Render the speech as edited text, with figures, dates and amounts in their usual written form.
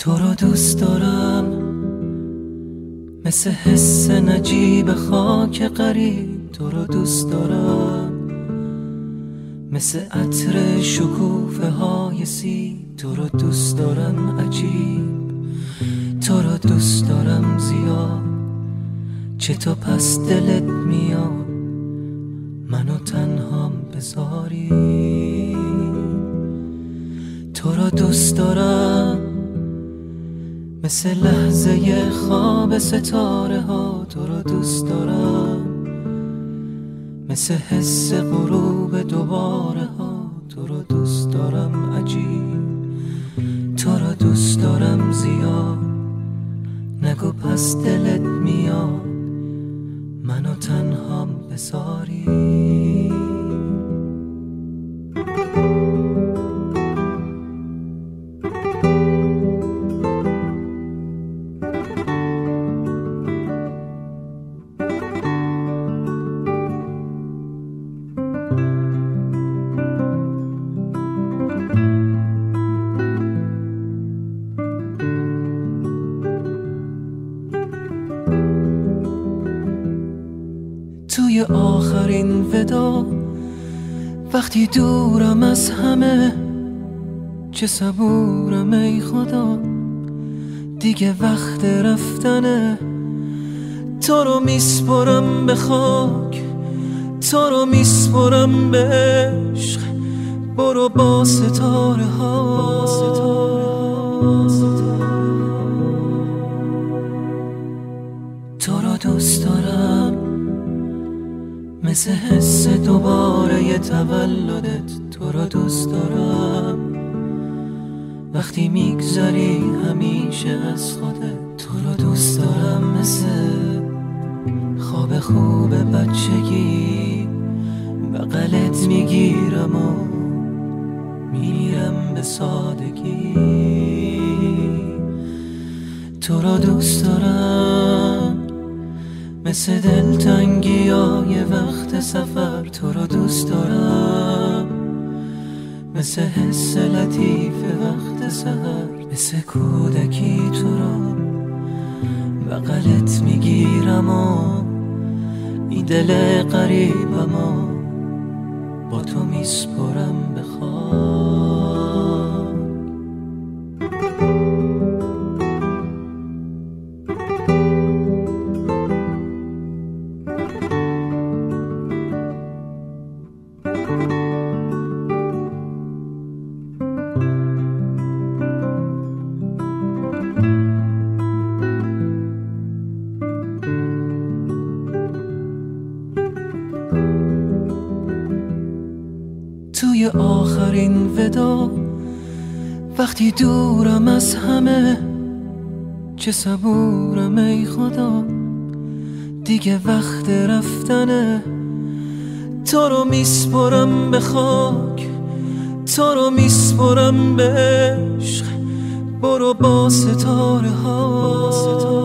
تو رو دوست دارم مثل حس نجیب خاک غریب. تو رو دوست دارم مثل عطر شکوفه های سیب. تو رو دوست دارم عجیب، تو رو دوست دارم زیاد. چطور پس دلت میاد منو تنهام بذاری؟ تو رو دوست دارم مثل لحظه خواب ستاره ها. تو رو دوست دارم مثل حس غروب دوباره ها. تو رو دوست دارم عجیب، تو رو دوست دارم زیاد. نگو پس دلت میاد منو تنهام بذاری؟ توی آخرین ودا وقتی دورم از همه، چه صبورم ای خدا دیگه وقت رفتنه. تو رو میسپرم به خاک، تو رو میسپرم به عشق. برو با ستاره ها. تو رو دوست دارم مثل حس دوباره ی تولدت. تو رو دوست دارم وقتی میگذری همیشه از خودت. تو رو دوست دارم مثل خواب خوب بچگی. بغلت میگیرم و میرم به سادگی. تو رو دوست دارم مثل دلتنگی های وقت سفر. تو رو دوست دارم مثل حس لطیف وقت سحر. مثل کودکی تو رو بغلت میگیرم و این دل غریبم و با تو میسپرم به خاک. توی آخرین ودا وقتی دورم از همه، چه صبورم ای خدا دیگه وقت رفتنه. تو رو میسپرم به خاک، تو رو میسپرم به عشق. برو با ستاره ها.